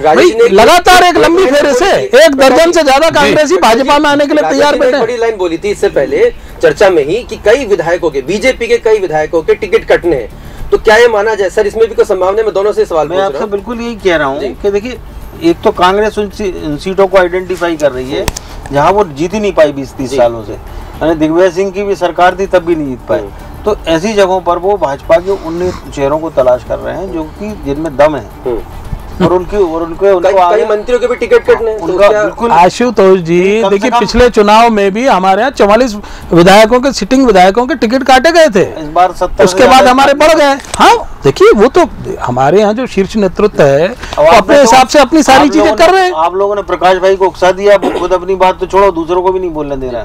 लगातार एक लंबी फेरे से एक दर्जन से ज्यादा कांग्रेसी भाजपा में आने के लिए तैयार बैठे। बड़ी लाइन बोली थी इससे पहले चर्चा में ही कि कई विधायकों के, बीजेपी के कई विधायकों के टिकट कटने हैं, तो क्या ये माना जाए सर? इसमें भी कोई संभावना? मैं दोनों से सवाल मैं आपसे बिल्कुल यही कह रहा हूँ कि देखिए, एक तो कांग्रेस उन सीटों को आइडेंटिफाई कर रही है जहाँ वो जीत ही नहीं पाई बीस तीस सालों से। यानी दिग्विजय सिंह की भी सरकार थी तब भी नहीं जीत पाए। तो ऐसी जगहों पर वो भाजपा के उन चेहरों को तलाश कर रहे हैं जो कि जिनमें दम है और उनकी और उनके उनको कई मंत्रियों के भी टिकट कटने हैं। उनका बिल्कुल आशुतोष जी देखिए, पिछले चुनाव में भी हमारे यहाँ चौवालीस विधायकों के, सिटिंग विधायकों के टिकट काटे गए थे, इस बार सत्तर, उसके बाद हमारे बढ़ गए। हाँ देखिए, वो तो हमारे यहाँ जो शीर्ष नेतृत्व है वो अपने हिसाब से अपनी सारी चीजें कर रहे हैं। आप लोगों ने प्रकाश भाई को उकसा दिया, वो खुद अपनी बात तो छोड़ो, दूसरों को भी नहीं बोलने दे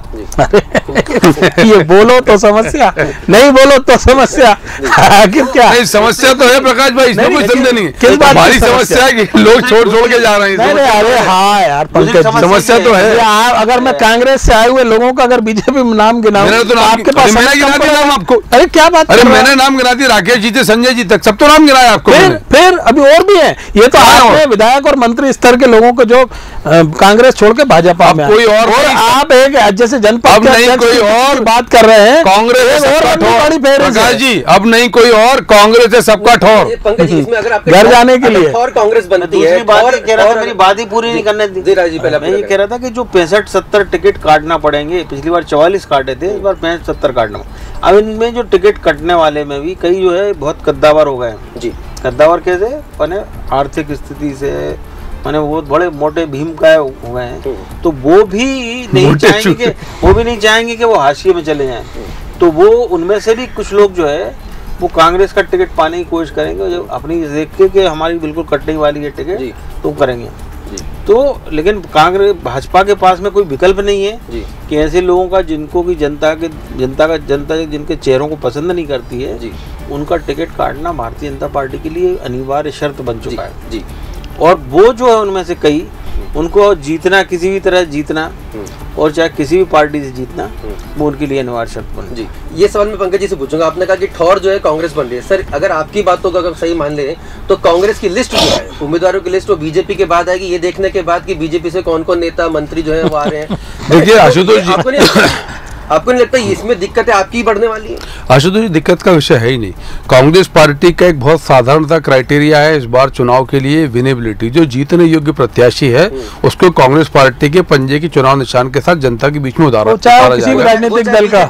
रहा। ये बोलो तो समस्या, नहीं बोलो तो समस्या। आखिर क्या समस्या तो है प्रकाश भाई, इसमें कोई संदेह नहीं है। हमारी समस्या है कि लोग छोड़ छोड़ के जा रहे हैं। अरे हाँ यार पंकज, समस्या तो है। अगर मैं कांग्रेस से आए हुए लोगों का अगर बीजेपी में नाम गिनाऊं तो आपके पास नाम आपको, अरे क्या बात, अरे मैंने नाम गिना दिया, राकेश जी से संजय जी तक सब तो नाम गिनाया आपको। फिर फिर अभी और भी है। ये तो आपने विधायक और मंत्री स्तर के लोगों को जो कांग्रेस छोड़ के भाजपा में, कोई और आप एक जैसे जनपद नहीं कोई और बात कर रहे हैं, कांग्रेस प्रकाश जी अब नहीं कोई और, कांग्रेस है सबका ठौर। पंकज इसमें अगर आप घर जाने के लिए और कांग्रेस बनती है, कह रहा था मेरी बात ही पूरी नहीं करने दी। मैं ये कह रहा था कि जो पैंसठ सत्तर टिकट काटना पड़ेंगे, पिछली बार चौवालीस काटे थे, इस बार पैंसठ सत्तर काटना। अब इनमें जो टिकट कटने वाले में भी कई जो है बहुत कद्दावर हो गए जी। कद्दावर कैसे? माने आर्थिक स्थिति से, माने वो बड़े मोटे भीम का हो गए हैं, तो वो भी नहीं चाहेंगे कि वो भी नहीं चाहेंगे कि वो हाशिए में चले जाएं। तो वो उनमें से भी कुछ लोग जो है वो कांग्रेस का टिकट पाने की कोशिश करेंगे, जो अपनी देख के कि हमारी बिल्कुल कटने वाली है टिकट, तो करेंगे जी। तो लेकिन कांग्रेस भाजपा के पास में कोई विकल्प नहीं है जी। कि ऐसे लोगों का जिनको की जनता के जनता का जनता जिनके चेहरों को पसंद नहीं करती है जी, उनका टिकट काटना भारतीय जनता पार्टी के लिए अनिवार्य शर्त बन चुका है जी। और वो जो है उनमें से कई उनको जीतना, किसी भी तरह जीतना और चाहे किसी भी पार्टी से जीतना, वो उनके लिए अनिवार्य शर्त बन। जी, ये सवाल मैं पंकज जी से पूछूंगा। आपने कहा कि ठौर जो है कांग्रेस बन रही है। सर, अगर आपकी बातों को अगर सही मान ले तो कांग्रेस की लिस्ट जो है उम्मीदवारों की लिस्ट वो बीजेपी के बाद आएगी, ये देखने के बाद कि बीजेपी से कौन कौन नेता मंत्री जो है वो आ रहे हैं। देखिए आशुतोष जी, आपको नहीं आपको नहीं लगता इसमें दिक्कतें आपकी बढ़ने वाली है? आशुतोष जी, दिक्कत का विषय है ही नहीं। कांग्रेस पार्टी का एक बहुत साधारण सा क्राइटेरिया है इस बार चुनाव के लिए, विनेबिलिटी। जो जीतने योग्य प्रत्याशी है उसको कांग्रेस पार्टी के पंजे की चुनाव निशान के साथ जनता के बीच में उतारा चाहे किसी भी राजनीतिक दल का।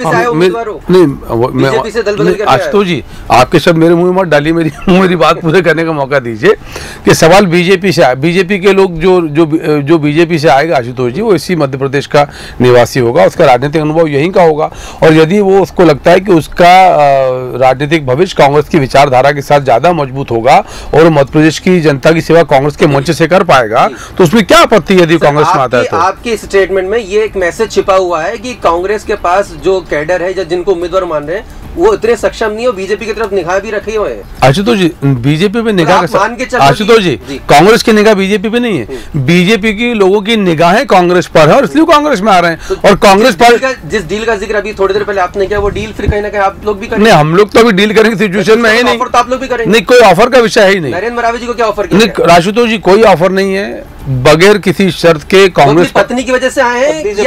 नहीं आशुतोष जी, आपके शब्द मेरे मुंह में मत डालिए, मेरी मेरी बात पूरे करने का मौका दीजिए कि सवाल बीजेपी से, बीजेपी के लोग जो जो जो बीजेपी से आएगा आशुतोष जी, वो इसी मध्य प्रदेश का निवासी होगा, उसका राजनीतिक अनुभव यही का होगा। और यदि वो उसको लगता है कि उसका राजनीतिक भविष्य कांग्रेस की विचारधारा के साथ ज्यादा मजबूत होगा और मध्य प्रदेश की जनता की सेवा कांग्रेस के मंच से कर पाएगा, तो उसमें क्या आपत्ति यदि कांग्रेस में आता है तो? आपके स्टेटमेंट में ये एक मैसेज छिपा हुआ है कि कांग्रेस के पास जो कैडर है, जिनको उम्मीदवार मान रहे हैं, वो इतने सक्षम नहीं हो, बीजेपी की तरफ निगाह भी रखे हुए हैं। आशुतोष जी, बीजेपी पे निगाह, आशुतोष जी, कांग्रेस की निगाह बीजेपी पे नहीं है, बीजेपी की लोगों की निगाहें कांग्रेस पर है और इसलिए कांग्रेस में आ रहे हैं। तो और कांग्रेस पर जिस डील का जिक्र अभी थोड़ी देर पहले आपने किया, वो डील फिर कहीं ना कहीं आप लोग भी करेंगे? नहीं, हम लोग तो अभी डील करेंगे सिचुएशन में है नहीं। ऑफर तो आप लोग भी करेंगे? नहीं, कोई ऑफर का विषय है ही नहीं। नरेंद्र मरावी जी को क्या ऑफर किया? नहीं आशुतोष जी, कोई ऑफर नहीं है, बगैर किसी शर्त के कांग्रेस पत्नी की वजह से आए हैं पत्नी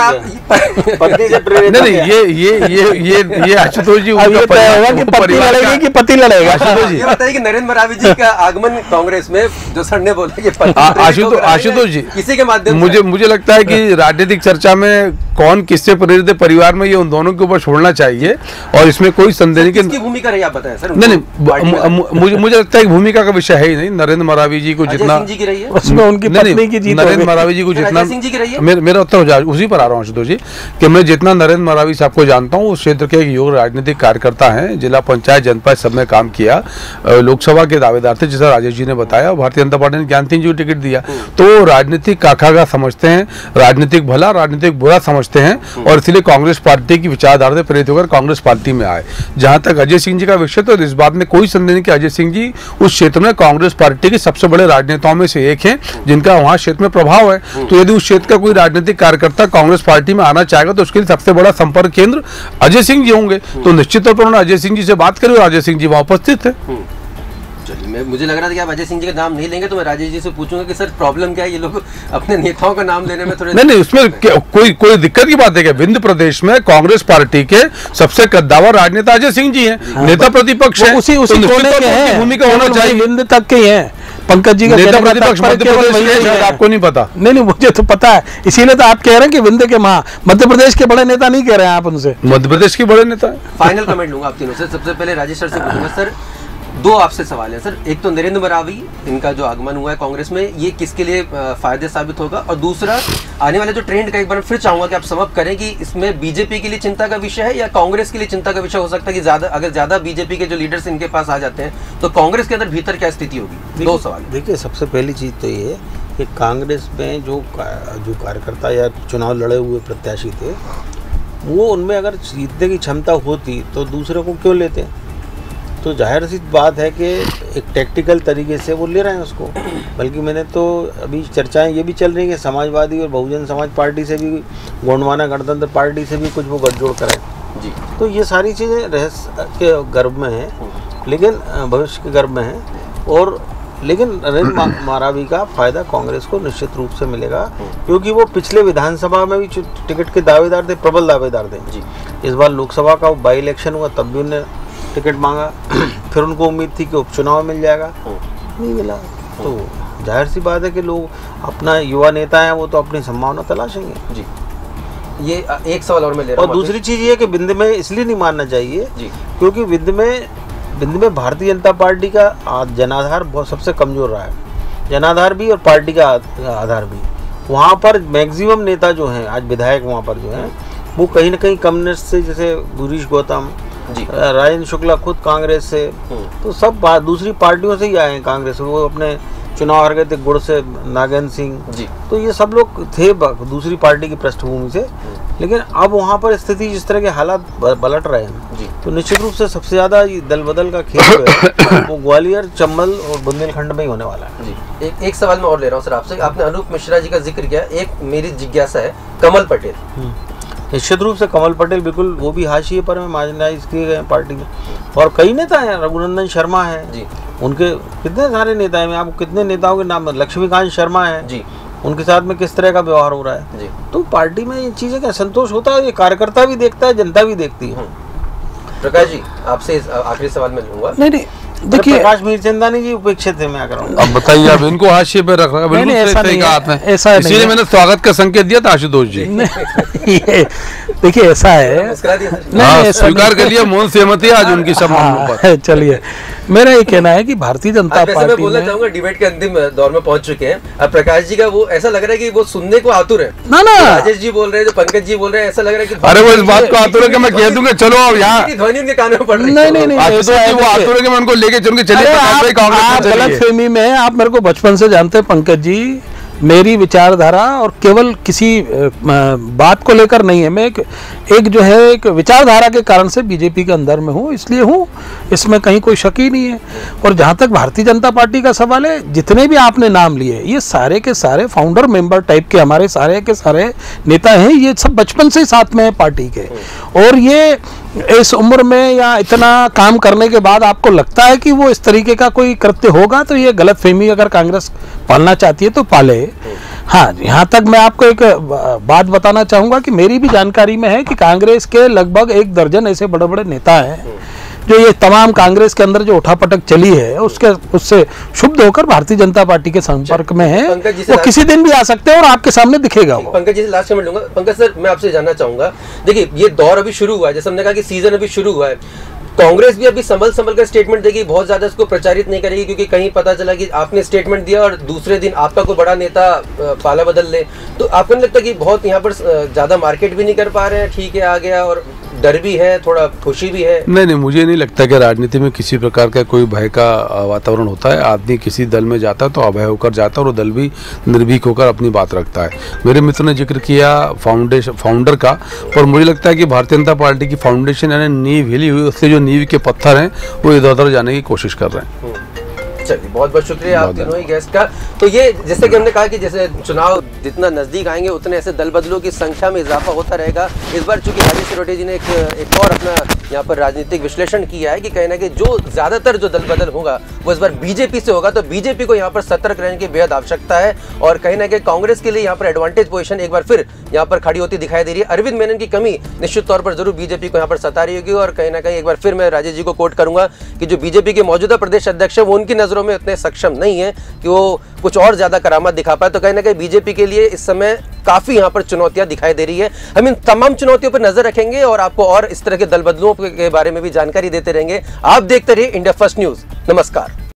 से प्रेरित? नहीं नहीं, ये ये ये ये ये आशुतोष जी, पति लड़ेगा। ये बताइए कि नरेंद्र मरावी जी का आगमन कांग्रेस में, जो सर ने बोला कि आशुतोष आशुतोष जी, किसी के माध्यम मुझे मुझे लगता है कि राजनीतिक चर्चा में कौन किससे प्रेरित है परिवार में, ये उन दोनों के ऊपर छोड़ना चाहिए और इसमें कोई संदेह नहीं कि भूमिका रही, आप बताएं सर। नहीं नहीं, मुझे मुझे लगता है कि भूमिका का विषय है ही नहीं। नरेंद्र मरावी जी को जितना नरेंद्र मरावी जी को जितना, मेरा उत्तर हो जाए उसी पर आ रहा हूँ आशुतोष जी, कि मैं जितना नरेंद्र मरावी साहब को जानता हूँ, उस क्षेत्र के एक युवा राजनीतिक कार्यकर्ता हैं, जिला पंचायत जनपद सब में काम किया, लोकसभा के दावेदार थे जैसा राजेश जी ने बताया, भारतीय जनता पार्टी ने ज्ञान सिंह जी को टिकट दिया। तो राजनीतिक काखागा समझते हैं, राजनीतिक भला राजनीतिक बुरा समझते हैं और इसलिए कांग्रेस पार्टी की विचारधारा से प्रेरित होकर कांग्रेस पार्टी में आए। जहां तक अजय सिंह जी का विषय, तो इस बात में कोई संदेह नहीं कि अजय सिंह जी उस क्षेत्र में कांग्रेस पार्टी के सबसे बड़े राजनेताओं में से एक हैं, जिनका वहां क्षेत्र में प्रभाव है। तो यदि उस क्षेत्र का कोई राजनीतिक कार्यकर्ता कांग्रेस पार्टी में आना चाहेगा तो उसके लिए सबसे बड़ा संपर्क केंद्र अजय सिंह जी होंगे। तो निश्चित तौर पर उन्होंने अजय सिंह जी से बात करी और अजय सिंह जी वहां उपस्थित थे। मैं मुझे लग रहा था कि आप अजय सिंह जी का नाम नहीं लेंगे, तो मैं राजेश जी से पूछूंगा कि सर प्रॉब्लम क्या है, ये लोग अपने नेताओं का नाम लेने में थोड़े नहीं नहीं, उसमें कोई कोई दिक्कत की बात है क्या? विंध्य प्रदेश में कांग्रेस पार्टी के सबसे कद्दावर राजनेता अजय सिंह जी हैं, नेता प्रतिपक्ष है, उसी उसी भूमिका होना चाहिए, विंध्य तक के हैं। पंकज जी का नेता प्रतिपक्ष मध्य प्रदेश में, आपको नहीं पता? नहीं नहीं, मुझे तो पता है, इसीलिए तो आप कह रहे हैं कि विंध्य के महा मध्य प्रदेश के बड़े नेता नहीं कह रहे हैं आप उनसे, मध्य प्रदेश के बड़े नेता। फाइनल कमेंट लूंगा आप तीनों से। सबसे पहले राजेश सर से पूछूंगा। सर, दो आपसे सवाल है सर। एक तो नरेंद्र मरावी, इनका जो आगमन हुआ है कांग्रेस में, ये किसके लिए फायदे साबित होगा? और दूसरा, आने वाले जो ट्रेंड का एक बार फिर चाहूंगा कि आप समअप करें कि इसमें बीजेपी के लिए चिंता का विषय है या कांग्रेस के लिए चिंता का विषय हो सकता है कि ज्यादा अगर ज्यादा बीजेपी के जो लीडर्स इनके पास आ जाते हैं तो कांग्रेस के अंदर भीतर क्या स्थिति होगी? दो सवाल। देखिए, सबसे पहली चीज तो ये है कि कांग्रेस में जो जो कार्यकर्ता या चुनाव लड़े हुए प्रत्याशी थे, वो उनमें अगर जीतने की क्षमता होती तो दूसरे को क्यों लेते? तो जाहिर सी बात है कि एक टैक्टिकल तरीके से वो ले रहे हैं उसको। बल्कि मैंने तो अभी चर्चाएं ये भी चल रही हैं कि समाजवादी और बहुजन समाज पार्टी से भी, गोंडवाना गणतंत्र पार्टी से भी कुछ वो गठजोड़ करें जी। तो ये सारी चीज़ें रहस्य के गर्भ में हैं, लेकिन भविष्य के गर्भ में हैं। और लेकिन नरेंद्र मरावी का फायदा कांग्रेस को निश्चित रूप से मिलेगा, क्योंकि वो पिछले विधानसभा में भी टिकट के दावेदार थे, प्रबल दावेदार थे जी। इस बार लोकसभा का बाई इलेक्शन हुआ, तब भी उन्हें टिकट मांगा, फिर उनको उम्मीद थी कि उपचुनाव मिल जाएगा, नहीं मिला। तो जाहिर सी बात है कि लोग, अपना युवा नेता हैं, वो तो अपनी संभावना तलाशेंगे जी। ये एक सवाल और मैं ले रहा हूं। और दूसरी चीज़ ये है कि विंध्य में इसलिए नहीं मानना चाहिए जी, क्योंकि विंध्य में विंध्य में भारतीय जनता पार्टी का जनाधार बहुत सबसे कमज़ोर रहा है, जनाधार भी और पार्टी का आधार भी। वहाँ पर मैक्सिमम नेता जो हैं, आज विधायक वहाँ पर जो हैं, वो कहीं ना कहीं कम्युनिस्ट से, जैसे गिरीश गौतम, राजेंद्र शुक्ला खुद कांग्रेस से, तो सब दूसरी पार्टियों से ही आए हैं कांग्रेस। वो अपने चुनाव हार गए थे गुड़ से नागेंद्र सिंह जी। तो ये सब लोग थे दूसरी पार्टी की पृष्ठभूमि से, लेकिन अब वहाँ पर स्थिति जिस तरह के हालात पलट रहे हैं जी। तो निश्चित रूप से सबसे ज़्यादा दल बदल का खेल जो है वो ग्वालियर, चंबल और बुंदेलखंड में ही होने वाला है। जी। एक एक सवाल मैं और ले रहा हूँ सर आपसे, आपने अनूप मिश्रा जी का जिक्र किया, एक मेरी जिज्ञासा है कमल पटेल। निश्चित रूप से कमल पटेल बिल्कुल वो भी हाशिए पर में मार्जिनाइज किए गए पार्टी में, और कई नेता हैं, रघुनंदन शर्मा है जी, उनके कितने सारे नेता हैं, मैं आपको कितने नेताओं के नाम, लक्ष्मीकांत शर्मा है जी, उनके साथ में किस तरह का व्यवहार हो रहा है जी। तो पार्टी में ये चीज़ें का संतोष होता है, ये कार्यकर्ता भी देखता है, जनता भी देखती है। प्रकाश जी आपसे इस आखिरी सवाल में लूंगा। नहीं नहीं देखिए, प्रकाश मीरचंदानी जी उपेक्षित थे, मैं कर रहा हूँ। अब बताइए, आप इनको हाशिए पे रख रहा है, बिल्कुल ऐसा सही नहीं कहा है, आपने, ऐसा नहीं इसीलिए है। मैंने स्वागत का संकेत दिया था आशुतोष जी। ये देखिए ऐसा है, मुस्कुरा दिया सर। नहीं, हाँ, ऐसा स्वीकार नहीं। कर लिया, मौन सहमति आज उनकी सब मामलों पर। हाँ, चलिए मेरा ये कहना है कि भारतीय जनता आज वैसे मैं पार्टी बोलना में चाहूंगा डिबेट के अंतिम दौर में पहुंच चुके हैं। अब प्रकाश जी का वो ऐसा लग रहा है कि वो सुनने को आतुर है। ना ना राजेश जी बोल रहे हैं, जो पंकज जी बोल रहे हैं, ऐसा लग रहा है कि अरे वो इस बात को आतुर है कि मैं कह दूंगा चलो अब यहाँ की ध्वनि उनके कानों में पड़ रही है। नहीं नहीं नहीं आशुतोष ऐसा है, जी वो देखिए, आतुर है कि मैं उनको लेके चलूंगा, चलिए अरे प्रकाश भाई आप, कांग्रेस आप में गलत चलिए। फहमी में हैं। आप मेरे को बचपन से जानते हैं पंकज जी, मेरी विचारधारा और केवल किसी अ, बात को लेकर नहीं है, मैं एक, एक जो है एक विचारधारा के कारण से बीजेपी के अंदर में हूँ, इसलिए हूँ, इसमें कहीं कोई शक ही नहीं है। और जहाँ तक भारतीय जनता पार्टी का सवाल है, जितने भी आपने नाम लिए ये सारे के सारे फाउंडर मेंबर टाइप के हमारे सारे के सारे नेता हैं, ये सब बचपन से ही साथ में है पार्टी के। और ये इस उम्र में या इतना काम करने के बाद आपको लगता है कि वो इस तरीके का कोई कृत्य होगा, तो ये गलत फहमी अगर कांग्रेस पालना चाहती है तो पाले। हाँ, यहाँ तक मैं आपको एक बात बताना चाहूँगा कि मेरी भी जानकारी में है कि कांग्रेस के लगभग एक दर्जन ऐसे बड़े बड़े नेता हैं जो ये तमाम कांग्रेस के अंदर जो उठापटक चली है उसके उससे शुद्ध होकर भारतीय जनता पार्टी के संपर्क में है। पंकज जी से वो किसी दिन भी आ सकते हैं और आपके सामने दिखेगा वो। पंकज जी से लास्ट कमेंट लूंगा। पंकज सर मैं आपसे जानना चाहूंगा, देखिए ये दौर अभी शुरू हुआ है, जैसे हमने कहा कि सीजन अभी शुरू हुआ है, कांग्रेस भी अभी संभल संभल कर स्टेटमेंट देगी, बहुत ज्यादा इसको प्रचारित नहीं करेगी, क्योंकि कहीं पता चला कि आपने स्टेटमेंट दिया और दूसरे दिन आपका कोई बड़ा नेता पाला बदल ले, तो आपको नहीं लगता कि बहुत यहाँ पर ज्यादा मार्केट भी नहीं कर पा रहे हैं? ठीक है, आ गया, और डर भी है, थोड़ा खुशी भी है। नहीं नहीं, मुझे नहीं लगता कि राजनीति में किसी प्रकार का कोई भय का वातावरण होता है। आदमी किसी दल में जाता है तो अभय होकर जाता है और दल भी निर्भीक होकर अपनी बात रखता है। मेरे मित्र ने जिक्र किया फाउंडेशन फाउंडर का, और मुझे लगता है कि भारतीय जनता पार्टी की फाउंडेशन यानी नींव हिली हुई, उसके जो नींव के पत्थर हैं वो इधर उधर जाने की कोशिश कर रहे हैं। चलिए बहुत बहुत शुक्रिया आप तीनों ही गेस्ट का। तो ये जैसे कि हमने कहा कि जैसे चुनाव जितना नजदीक आएंगे उतने ऐसे दल बदलों की संख्या में इजाफा होता रहेगा। इस बार चूंकि राजेश सिरोटे जी ने एक, एक और अपना यहाँ पर राजनीतिक विश्लेषण किया है कि कहीं ना कहीं जो ज्यादातर जो दल बदल होगा वो इस बार बीजेपी से होगा, तो बीजेपी को यहाँ पर सतर्क रहने की बेहद आवश्यकता है, और कहीं ना कहीं कांग्रेस के लिए यहाँ पर एडवांटेज पोजीशन एक बार फिर यहाँ पर खड़ी होती दिखाई दे रही है। अरविंद मेनन की कमी निश्चित तौर पर जरूर बीजेपी को यहाँ पर सता रही होगी, और कहीं ना कहीं एक बार फिर मैं राजेश जी को कोट करूंगा कि जो बीजेपी के मौजूदा प्रदेश अध्यक्ष है वो उनकी नजरों में उतने सक्षम नहीं है कि वो कुछ और ज्यादा करामात दिखा पाए, तो कहीं ना कहीं बीजेपी के लिए इस समय काफी यहाँ पर चुनौतियां दिखाई दे रही है। हम इन तमाम चुनौतियों पर नजर रखेंगे और आपको और इस तरह के दल बदलुओं के बारे में भी जानकारी देते रहेंगे। आप देखते रहिए इंडिया फर्स्ट न्यूज। नमस्कार।